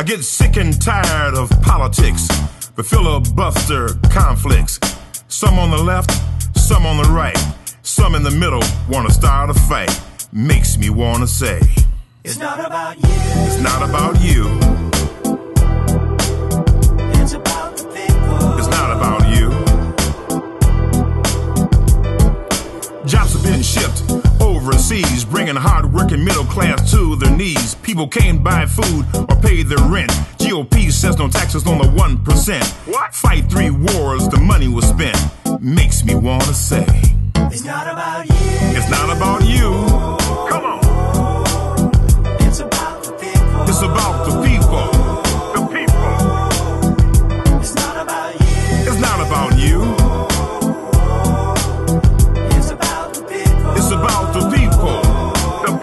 I get sick and tired of politics, the filibuster conflicts. Some on the left, some on the right, some in the middle want to start a fight. Makes me want to say, it's not about you. It's not about you. It's about the people. It's not about you. Jobs have been shipped overseas, bringing hard-working middle class to their knees. People can't buy food or pay their rent. GOP says no taxes on the 1%. What? Fight 3 wars, the money was spent. Makes me want to say, it's not about you. It's not about you. Come on. It's about the people. It's about the people. The people. It's not about you. It's not about you. It's about the people. It's about the people. The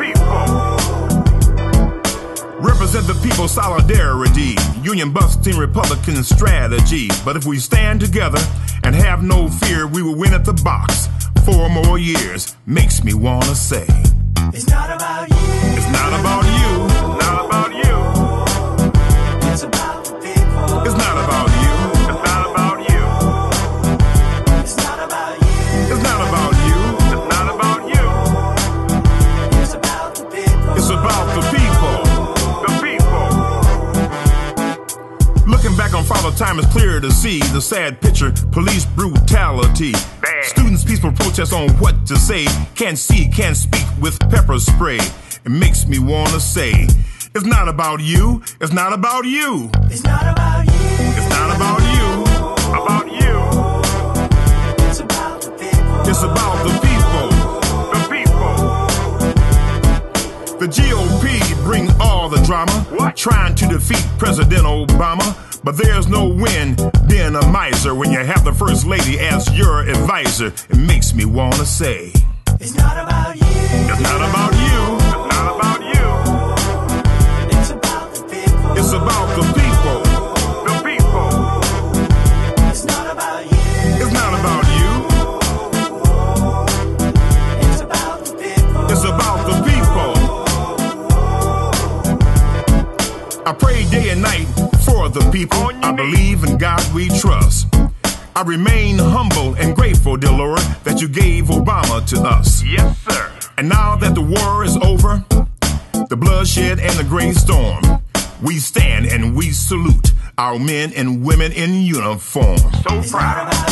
people. Represent the people solidarity, union busting Republican strategy. But if we stand together and have no fear, we will win at the box 4 more years. Makes me want to say, it's not about you. It's not about you. Not about you. It's about the people. It's not about you. It's not about you. It's not about you. It's not about you. It's not about you. It's about the people. It's about the people. The people. Looking back on Father Time, it's clear to see the sad picture, police brutality. Bad. Students' peaceful protest on what to say. Can't see, can't speak with pepper spray. It makes me want to say, it's not about you. It's not about you. It's not about you. It's not about you. About you. It's about the people. It's about the people. The people. The GOP bring all the drama. What? Trying to defeat President Obama. But there's no win being a miser when you have the First Lady as your advisor. It makes me want to say, it's not about you. It's not about you. It's not about you. It's about the people. It's about the people. The people. It's not about you. It's not about you. It's about the people. It's about the people. I pray day and night for the people. I believe in God we trust. I remain humble and grateful, dear Lord, that you gave Obama to us. Yes, sir. And now that the war is over, the bloodshed and the gray storm, we stand and we salute our men and women in uniform. So proud.